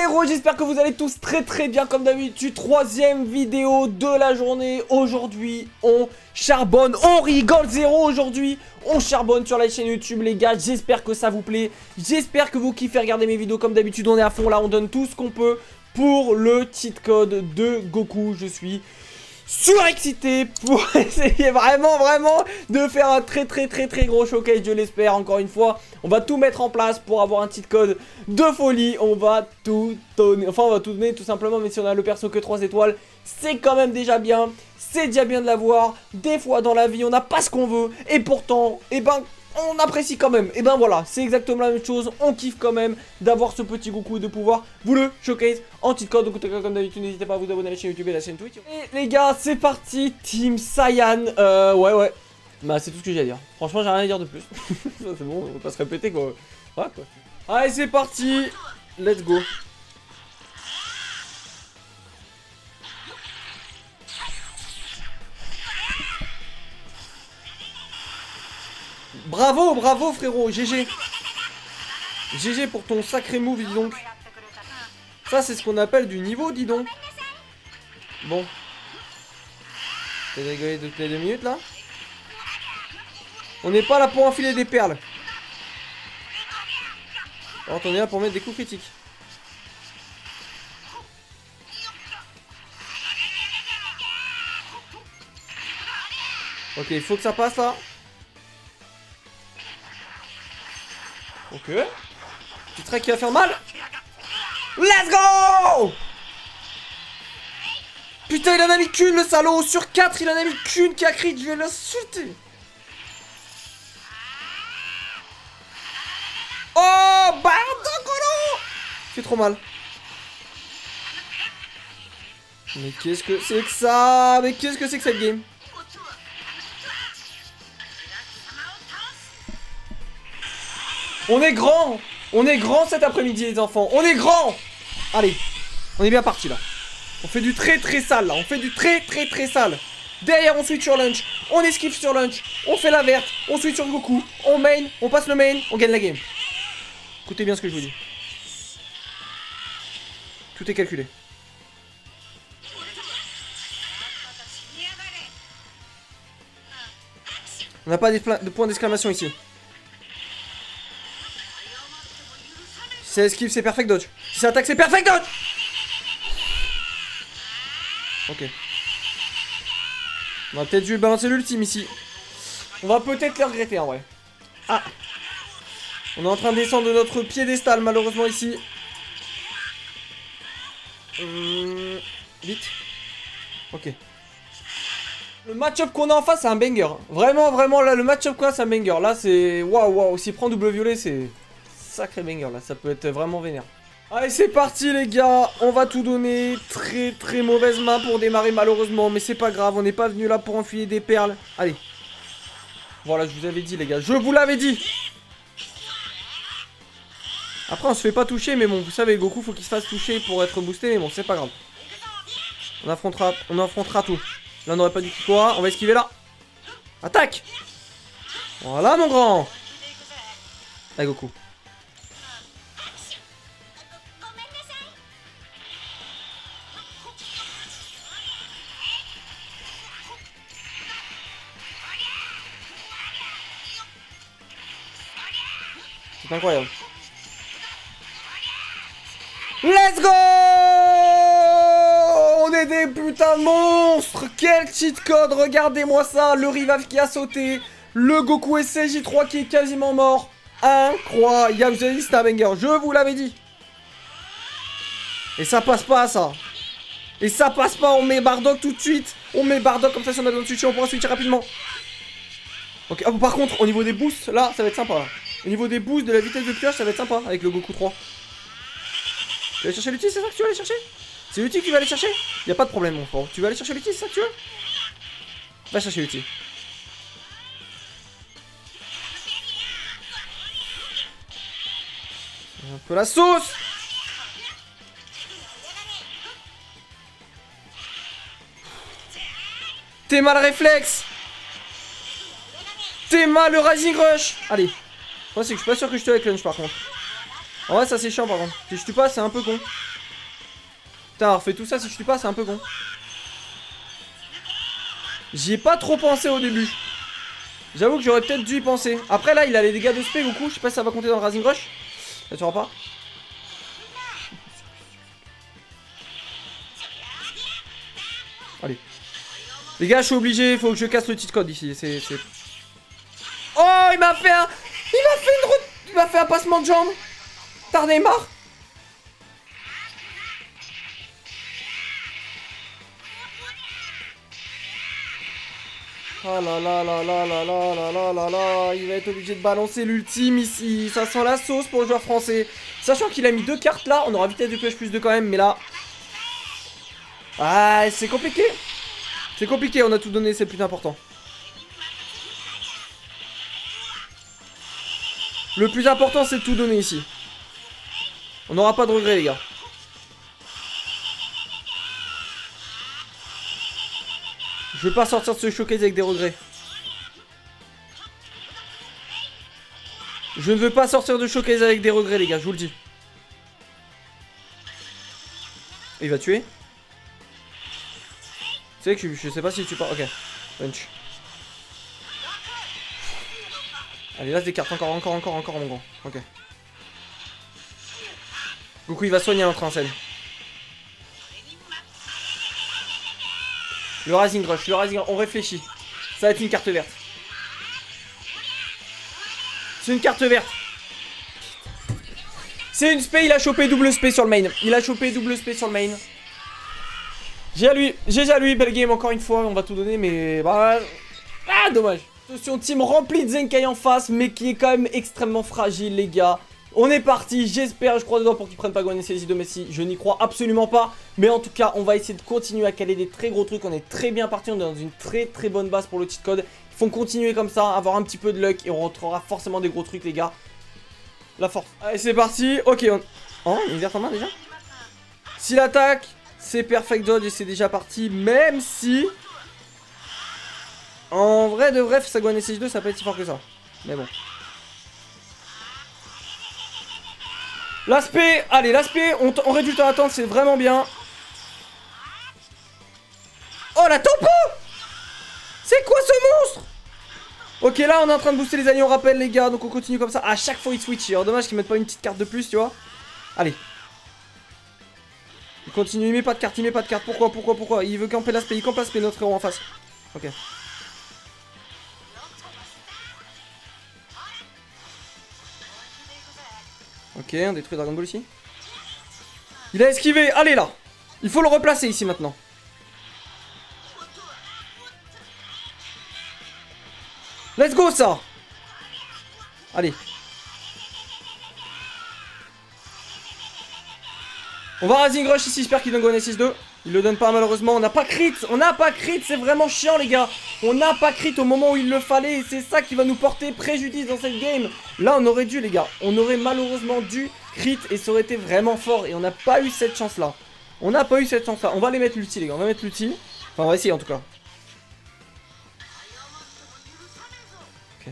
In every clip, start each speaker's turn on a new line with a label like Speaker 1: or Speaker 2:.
Speaker 1: héros, j'espère que vous allez tous très bien comme d'habitude. Troisième vidéo de la journée. Aujourd'hui, on charbonne, on rigole zéro aujourd'hui. On charbonne sur la chaîne YouTube les gars, j'espère que ça vous plaît. J'espère que vous kiffez regarder mes vidéos comme d'habitude. On est à fond là, on donne tout ce qu'on peut pour le cheat code de Goku. Je suis surexcité pour essayer vraiment de faire un très gros showcase, je l'espère. Encore une fois, on va tout mettre en place pour avoir un cheat code de folie. On va tout donner, enfin on va tout donner tout simplement. Mais si on a le perso que 3 étoiles, c'est quand même déjà bien. C'est déjà bien de l'avoir. Des fois dans la vie on n'a pas ce qu'on veut, et pourtant, eh ben on apprécie quand même. Et ben voilà, c'est exactement la même chose. On kiffe quand même d'avoir ce petit Goku, de pouvoir vous le showcase en cheat code. Donc comme d'habitude, n'hésitez pas à vous abonner à la chaîne YouTube et à la chaîne Twitch. Et les gars, c'est parti, Team Saiyan. Ouais. Bah c'est tout ce que j'ai à dire. Franchement, j'ai rien à dire de plus. C'est bon, on va pas se répéter quoi. Ouais quoi. Allez, c'est parti. Let's go. Bravo frérot, GG. GG pour ton sacré move, dis donc. Ça c'est ce qu'on appelle du niveau, dis donc. Bon. T'as rigolé toutes les 2 minutes là. On n'est pas là pour enfiler des perles. Alors on est là pour mettre des coups critiques. Ok, il faut que ça passe là. Ok. Petit trait qui va faire mal. Let's go. Putain, il en a mis qu'une le salaud. Sur 4 il en a mis qu'une qui a crit. Je vais l'insulter. Oh Bardocolo. C'est trop mal. Mais qu'est-ce que c'est que ça? Mais qu'est-ce que c'est que cette game? On est grand cet après-midi les enfants, on est grand. Allez, on est bien parti là. On fait du très sale là, on fait du très sale. Derrière on switch sur lunch, on esquive sur lunch, on fait la verte, on switch sur Goku, on main, on passe le main, on gagne la game. Écoutez bien ce que je vous dis. Tout est calculé. On n'a pas de point d'exclamation ici. Si ça esquive, c'est perfect dodge. Si ça attaque, c'est perfect dodge. Ok. On va peut-être dû balancer l'ultime ici. On va peut-être le regretter en vrai. Ah. On est en train de descendre de notre piédestal malheureusement ici. Vite. Ok. Le match-up qu'on a en face, c'est un banger. Vraiment, là, le match-up qu'on a, c'est un banger. Là, c'est... Waouh. S'il prend double violet, c'est... Sacré banger là, ça peut être vraiment vénère. Allez c'est parti les gars, on va tout donner. Très mauvaise main pour démarrer malheureusement, mais c'est pas grave, on n'est pas venu là pour enfiler des perles. Allez. Voilà, je vous avais dit les gars, je vous l'avais dit. Après on se fait pas toucher, mais bon, vous savez, Goku faut qu'il se fasse toucher pour être boosté, mais bon, c'est pas grave. On affrontera tout. Là on aurait pas du tout quoi, on va esquiver là. Attaque. Voilà mon grand. Allez Goku. C'est incroyable. Let's go. On est des putains de monstres. Quel cheat code. Regardez-moi ça. Le Rivav qui a sauté. Le Goku SCJ3 qui est quasiment mort. Incroyable. Vous avez dit c'était un banger. Je vous l'avais dit. Et ça passe pas ça. Et ça passe pas. On met Bardock tout de suite. On met Bardock comme ça si on a besoin de switcher. On pourra switcher rapidement. Ok. Oh, par contre au niveau des boosts là ça va être sympa là. Au niveau des boosts de la vitesse de pioche, ça va être sympa avec le Goku 3. Tu vas aller chercher l'ulti, c'est ça que tu vas aller chercher? C'est l'ulti que tu vas aller chercher? Y'a pas de problème mon frère. Tu vas aller chercher l'ulti, c'est ça que tu veux? Va chercher l'ulti. Un peu la sauce. T'es mal réflexe. T'es mal le Rising Rush. Allez. Moi c'est que je suis pas sûr que je te avec lunch par contre. En vrai ça c'est chiant par contre. Si je tue pas c'est un peu con. Putain, alors fais tout ça si je tue pas, c'est un peu con. J'y ai pas trop pensé au début. J'avoue que j'aurais peut-être dû y penser. Après là, il a les dégâts de spé Goku. Je sais pas si ça va compter dans le Rising Rush. Ça tuera pas. Allez. Les gars, je suis obligé. Faut que je casse le cheat code ici. C'est... Oh, il m'a fait un... Il m'a fait un passement de jambe. T'en es marre. Oh là là là là là là là là là là. Il va être obligé de balancer l'ultime ici. Ça sent la sauce pour le joueur français. Sachant qu'il a mis 2 cartes là. On aura vitesse de pioche plus 2 quand même. Mais là... Ah, c'est compliqué. C'est compliqué, on a tout donné, c'est le plus important. Le plus important, c'est de tout donner ici. On n'aura pas de regrets, les gars. Je veux pas sortir de ce showcase avec des regrets. Je ne veux pas sortir de showcase avec des regrets, les gars, je vous le dis. Il va tuer. Tu sais que je sais pas si tu pars. Ok. Punch. Allez, lâche des cartes. Encore, mon grand. Ok. Goku, il va soigner l'entrée en scène. Le Rising Rush. On réfléchit. Ça va être une carte verte. C'est une carte verte. C'est une spé. Il a chopé double spé sur le main. J'ai à lui, belle game encore une fois, on va tout donner, mais bah... Ah, dommage. Attention, team rempli de Zenkai en face, mais qui est quand même extrêmement fragile, les gars. On est parti, j'espère, je crois dedans pour qu'ils prennent pas Gohan et Cézidou de Messi. Je n'y crois absolument pas, mais en tout cas, on va essayer de continuer à caler des très gros trucs. On est très bien parti, on est dans une très très bonne base pour le cheat code. Il faut continuer comme ça, avoir un petit peu de luck, et on rentrera forcément des gros trucs, les gars. La force. Allez, c'est parti. Ok, on... Oh, il est vert en main déjà. S'il attaque... C'est perfect dodge et c'est déjà parti, même si... En vrai de vrai, ça Gohan SH2, ça peut être si fort que ça. Mais bon. L'aspect, allez, l'aspect, on réduit le temps d'attente, c'est vraiment bien. Oh, la tempo! C'est quoi ce monstre? Ok, là, on est en train de booster les alliés, on rappelle, les gars, donc on continue comme ça. À chaque fois, il switch. Alors, dommage qu'ils mettent pas une petite carte de plus, tu vois. Allez. Il continue, il met pas de carte, pourquoi? Il veut camper l'aspect, il campe l'aspect, notre héros en face. Ok. Ok, on détruit Dragon Ball ici. Il a esquivé, allez là. Il faut le replacer ici maintenant. Let's go ça. Allez. On va Rising Rush ici, j'espère qu'il donne Gohan 6-2. Il le donne pas malheureusement, on n'a pas crit, c'est vraiment chiant les gars. On n'a pas crit au moment où il le fallait et c'est ça qui va nous porter préjudice dans cette game. Là on aurait dû les gars, on aurait malheureusement dû crit et ça aurait été vraiment fort et on n'a pas eu cette chance là. On va les mettre l'ulti les gars, on va mettre l'ulti. Enfin on va essayer en tout cas. Ok.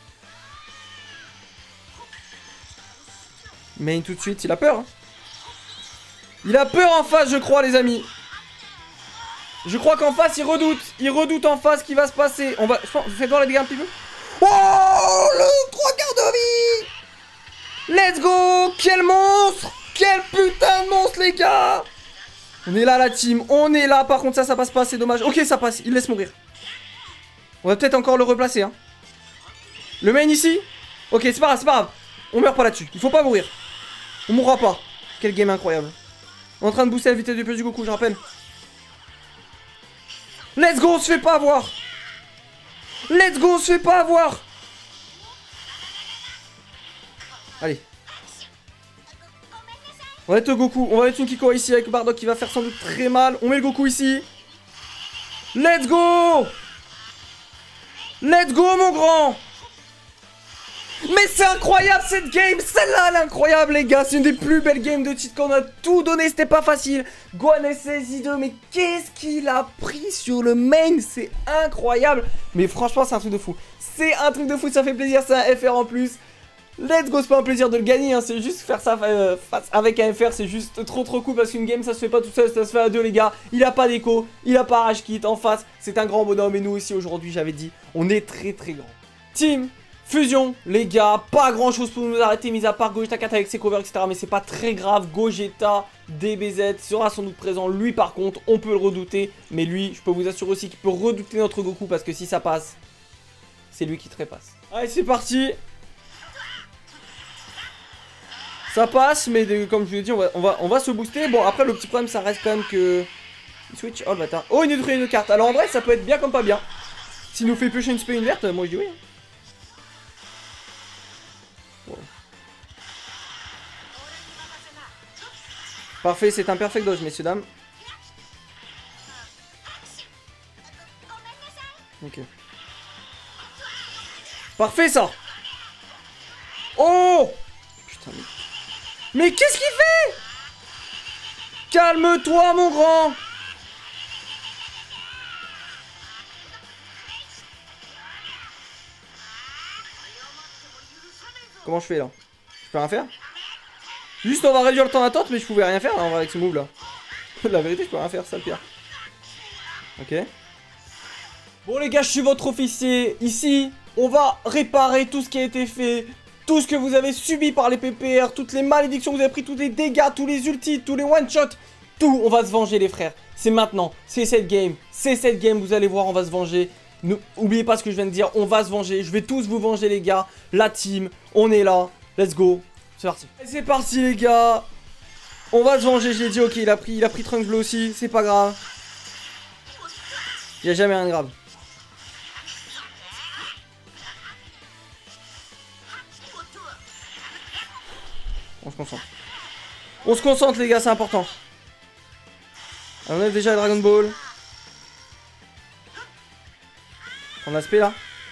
Speaker 1: Main tout de suite, il a peur hein. Il a peur en face, je crois, les amis. Je crois qu'en face, il redoute. Il redoute en face ce qui va se passer. On va... Faites voir les dégâts un petit peu. Oh, le 3 quarts de vie. Let's go. Quel monstre. Quel putain de monstre, les gars. On est là, la team. On est là. Par contre, ça passe pas. C'est dommage. Ok, ça passe. Il laisse mourir. On va peut-être encore le replacer, hein. Le main ici. Ok, c'est pas grave, On meurt pas là-dessus. Il faut pas mourir. On mourra pas. Quel game incroyable. On est en train de booster la vitesse de pioche du Goku, je rappelle. Let's go, on se fait pas avoir. Allez. On va mettre le Goku, on va mettre une Kiko ici avec Bardock qui va faire sans doute très mal. On met le Goku ici. Let's go. Mon grand. Mais c'est incroyable cette game, celle-là elle est incroyable les gars, c'est une des plus belles games de cheat qu'on a tout donné, c'était pas facile. Gohan SSI2, mais qu'est-ce qu'il a pris sur le main, c'est incroyable. Mais franchement c'est un truc de fou, ça fait plaisir, c'est un FR en plus. Let's go, c'est pas un plaisir de le gagner, hein, c'est juste faire ça face avec un FR, c'est juste trop cool parce qu'une game ça se fait pas tout seul, ça se fait à deux les gars. Il a pas d'écho, il a pas rage kit en face, c'est un grand bonhomme et nous aussi aujourd'hui j'avais dit, on est très grand. Team Fusion, les gars, pas grand chose pour nous arrêter, mis à part Gogeta 4 avec ses covers, etc. Mais c'est pas très grave, Gogeta, DBZ sera sans doute présent. Lui par contre, on peut le redouter, mais lui, je peux vous assurer aussi qu'il peut redouter notre Goku parce que si ça passe, c'est lui qui trépasse. Allez, c'est parti. Ça passe, mais comme je vous l'ai dit, on va se booster. Bon, après, le petit problème, ça reste quand même que... Il switch. Oh, le bâtard. Oh, il nous détruit une carte. Alors, en vrai, ça peut être bien comme pas bien. S'il nous fait piocher une spé une verte, moi, je dis oui. Wow. Parfait, c'est un perfect dodge, messieurs, dames. Ok. Parfait, ça. Oh! Putain, mais qu'est-ce qu'il fait? Calme-toi, mon grand. Comment je fais, là? Je peux rien faire? Juste, on va réduire le temps d'attente, mais je pouvais rien faire, là, en vrai, avec ce move-là. La vérité, je peux rien faire, ça le pire. Ok. Bon, les gars, je suis votre officier. Ici, on va réparer tout ce qui a été fait. Tout ce que vous avez subi par les PPR, toutes les malédictions que vous avez pris, tous les dégâts, tous les ultis, tous les one-shots. Tout, on va se venger les frères. C'est maintenant, c'est cette game, vous allez voir, on va se venger. N'oubliez pas ce que je viens de dire, on va se venger. Je vais tous vous venger les gars, la team, on est là, let's go. C'est parti. C'est parti les gars. On va se venger, j'ai dit ok, il a pris Trunks Bleu aussi, c'est pas grave. Il n'y a jamais rien de grave. On se concentre. On se concentre les gars, c'est important. Alors, on a déjà le Dragon Ball. On a l'aspect là.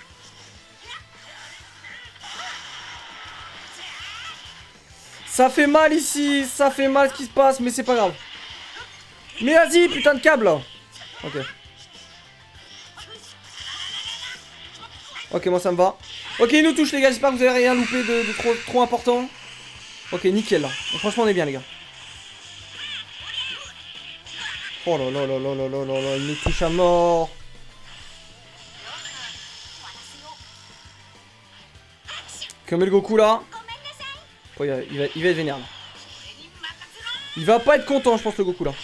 Speaker 1: Ça fait mal ici, ça fait mal ce qui se passe, mais c'est pas grave. Mais vas-y, putain de câble là. Ok. Ok, moi ça me va. Ok, il nous touche les gars, j'espère que vous avez rien loupé de trop important. Ok, nickel là. Donc, franchement, on est bien les gars. Oh là là là là là là là là, il nous touche à mort. Ok, on met le Goku là. Oh, il va être vénère là. Il va pas être content, je pense, le Goku là.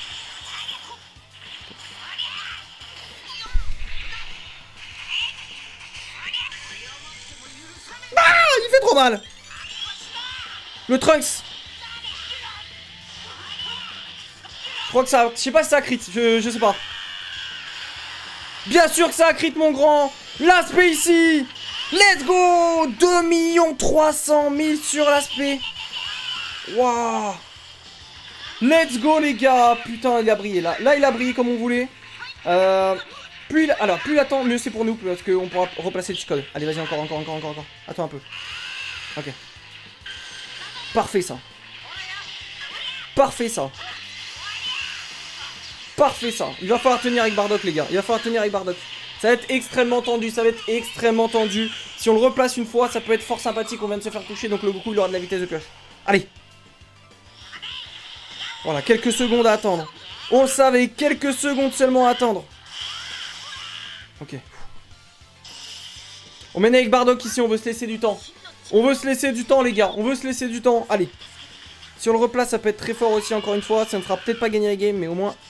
Speaker 1: Ah, il fait trop mal. Le Trunks. Je crois que ça... Je sais pas si ça a crit. Je sais pas. Bien sûr que ça a crit, mon grand. L'aspect ici. Let's go. 2 300 000 sur l'aspect. Waouh. Let's go, les gars. Putain, il a brillé là. Là, il a brillé comme on voulait. Plus il attend, mieux c'est pour nous. Parce qu'on pourra replacer le cheat-code. Allez, vas-y, encore. Attends un peu. Ok. Parfait ça. Parfait ça. Parfait ça. Il va falloir tenir avec Bardock les gars. Il va falloir tenir avec Bardock. Ça va être extrêmement tendu. Ça va être extrêmement tendu. Si on le replace une fois, ça peut être fort sympathique. On vient de se faire toucher. Donc le Goku il aura de la vitesse de pioche. Allez. Voilà, quelques secondes à attendre. On le savait, quelques secondes seulement à attendre. Ok. On mène avec Bardock ici. On veut se laisser du temps. On veut se laisser du temps les gars. On veut se laisser du temps. Allez. Si on le replace, ça peut être très fort aussi, encore une fois. Ça ne fera peut-être pas gagner la game, mais au moins...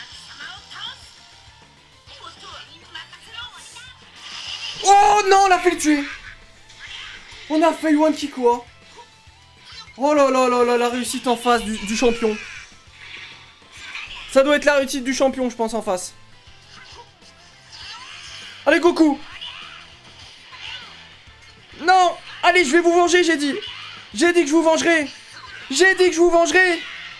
Speaker 1: Oh non, on a fait le tuer. On a fait one kick quoi. Oh là là là là, la réussite en face du champion. Ça doit être la réussite du champion, je pense, en face. Allez, Goku. Non. Allez, je vais vous venger, j'ai dit. J'ai dit que je vous vengerai. J'ai dit que je vous vengerai.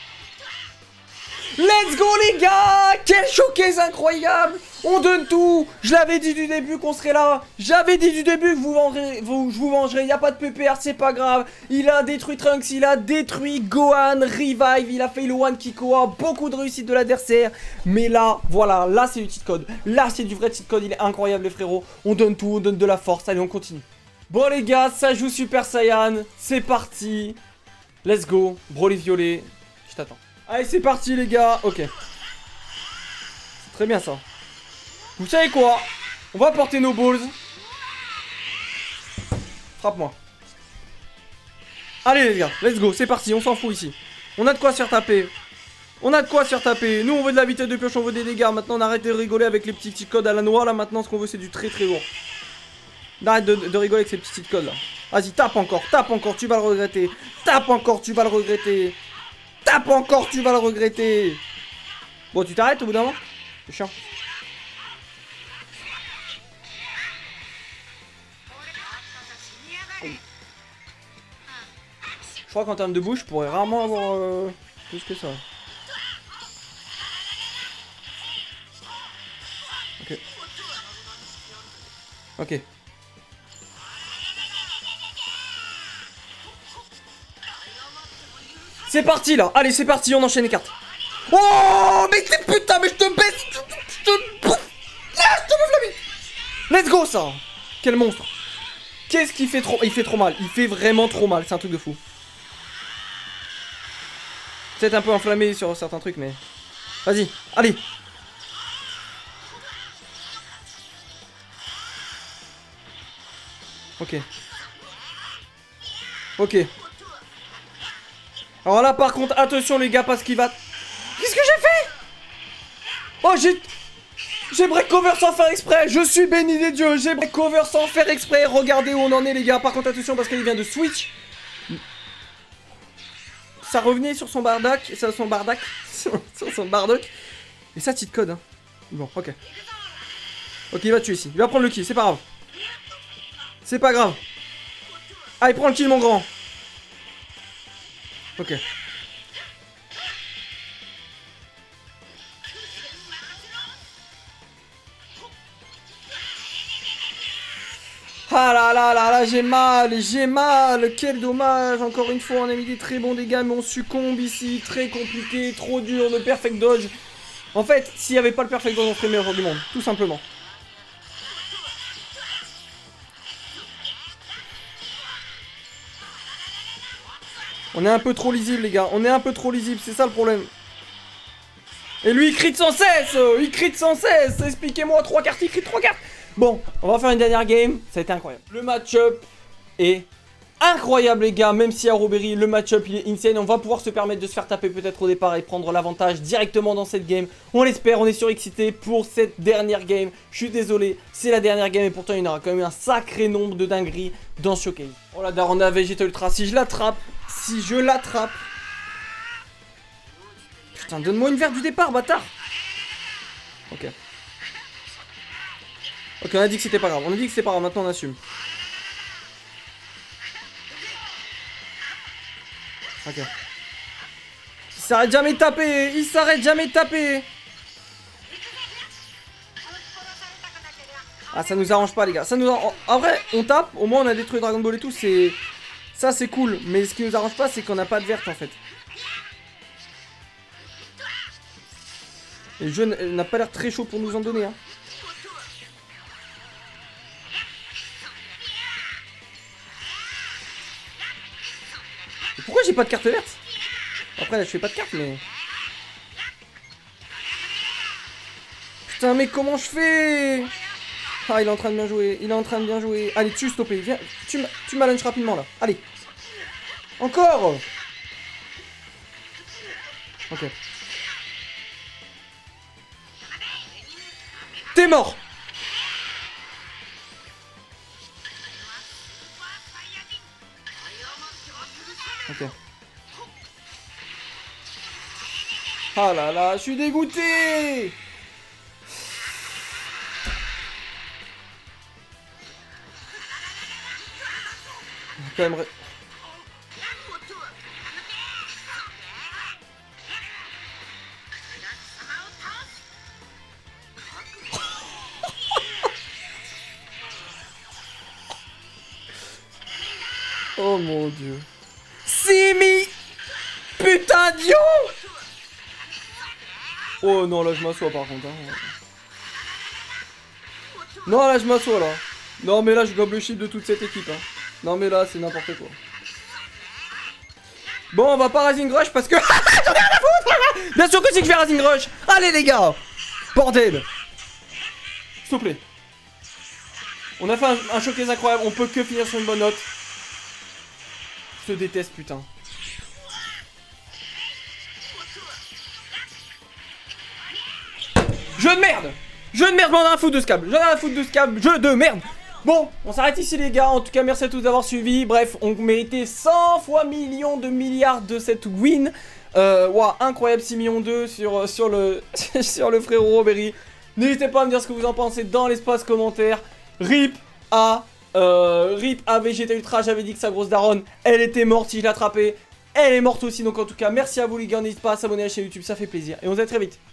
Speaker 1: Let's go les gars. Quel showcase incroyable. On donne tout. Je l'avais dit du début qu'on serait là. J'avais dit du début que je vous vengerai. Il n'y a pas de PPR, c'est pas grave. Il a détruit Trunks, il a détruit Gohan, Revive. Il a fait le one Kikoa. Beaucoup de réussite de l'adversaire. Mais là, voilà, là c'est du cheat code. Là c'est du vrai cheat code. Il est incroyable les frérots. On donne tout, on donne de la force. Allez, on continue. Bon les gars, ça joue Super Saiyan. C'est parti. Let's go. Broly violet. Je t'attends. Allez, c'est parti les gars. Ok. C'est très bien ça. Vous savez quoi? On va porter nos balls. Frappe-moi. Allez les gars, let's go, c'est parti, on s'en fout ici. On a de quoi se faire taper. On a de quoi se faire taper. Nous on veut de la vitesse de pioche, on veut des dégâts. Maintenant on arrête de rigoler avec les petits codes à la noix. Là maintenant ce qu'on veut c'est du très très lourd. On arrête de rigoler avec ces petits codes là. Vas-y, tape encore, tu vas le regretter. Tape encore, tu vas le regretter. Tape encore, tu vas le regretter. Bon, tu t'arrêtes au bout d'un moment. C'est chiant. Je crois qu'en termes de bouche, je pourrais rarement avoir plus que ça. Ok. Ok. C'est parti là. Allez, c'est parti, on enchaîne les cartes. Oh, mais c'est putain, mais je te baisse. Je te bouffe la vie. Let's go ça. Quel monstre. Qu'est-ce qu'il fait trop. Il fait trop mal. Il fait vraiment trop mal. C'est un truc de fou. Peut-être un peu enflammé sur certains trucs, mais... Vas-y, allez. Ok. Ok. Alors là, par contre, attention les gars, parce qu'il va... Qu'est-ce que j'ai fait? Oh, j'ai break cover sans faire exprès. Je suis béni des dieux. J'ai break cover sans faire exprès. Regardez où on en est les gars. Par contre, attention, parce qu'il vient de switch. Ça revenait sur son bardac, sur son bardac, sur son bardoc. Et ça, cheat code. Hein. Bon, ok. Ok, il va tuer ici. Il va prendre le kill, c'est pas grave. C'est pas grave. Allez, prends le kill, mon grand. Ok. Ah là là là là, j'ai mal, quel dommage, encore une fois on a mis des très bons dégâts mais on succombe ici, très compliqué, trop dur, le perfect dodge. En fait, s'il n'y avait pas le perfect dodge on serait meilleur du monde, tout simplement. On est un peu trop lisible les gars, on est un peu trop lisible, c'est ça le problème. Et lui il crie sans cesse, expliquez-moi, 3 cartes, il crie 3 cartes. Bon, on va faire une dernière game, ça a été incroyable. Le match-up est incroyable les gars, même si à Robéry, le match-up il est insane. On va pouvoir se permettre de se faire taper peut-être au départ et prendre l'avantage directement dans cette game. On l'espère, on est surexcité pour cette dernière game. Je suis désolé, c'est la dernière game et pourtant il y en aura quand même un sacré nombre de dingueries dans Showcase. Oh la daronne à Vegeta Ultra, si je l'attrape, Putain, donne-moi une verte du départ, bâtard. Ok. Ok, on a dit que c'était pas grave. On a dit que c'était pas grave. Maintenant, on assume. Ok. Il s'arrête jamais de taper. Il s'arrête jamais de taper. Ah, ça nous arrange pas, les gars. Ça nous arrange... En vrai, on tape. Au moins, on a détruit Dragon Ball et tout. C'est... Ça, c'est cool. Mais ce qui nous arrange pas, c'est qu'on n'a pas de verte, en fait. Et le jeu n'a pas l'air très chaud pour nous en donner, hein. Pourquoi j'ai pas de carte verte? Après là je fais pas de carte mais... Putain mais comment je fais? Ah il est en train de bien jouer, il est en train de bien jouer. Allez tue stoppé, viens, tu m'allunches rapidement là. Allez. Encore. Ok. T'es mort. Ok. Ah là là, je suis dégoûté. Quand même... Oh mon dieu. Simi. Putain d'ion. Oh non là je m'assois par contre hein. Non là je m'assois là. Non mais là je gobe le chip de toute cette équipe hein. Non mais là c'est n'importe quoi. Bon on va pas Rising Rush parce que... J'en ai rien à foutre. Bien sûr que c'est que je vais Rising Rush. Allez les gars. Bordel. S'il te plaît. On a fait un showcase incroyable. On peut que finir sur une bonne note. Je te déteste putain. Jeu de merde. Jeu de merde, j'en ai un foutre de ce câble. J'en ai un foutre de ce câble. Jeu de merde. Bon, on s'arrête ici les gars. En tout cas, merci à tous d'avoir suivi. Bref, on méritait 100 fois millions de milliards de cette win. Waouh, incroyable, 6 millions 2 sur le sur le frérot Robéry. N'hésitez pas à me dire ce que vous en pensez dans l'espace commentaire. RIP à Vegeta Ultra. J'avais dit que sa grosse daronne, elle était morte si je l'attrapais. Elle est morte aussi. Donc en tout cas, merci à vous les gars. N'hésitez pas à s'abonner à la chaîne YouTube, ça fait plaisir. Et on se dit à très vite.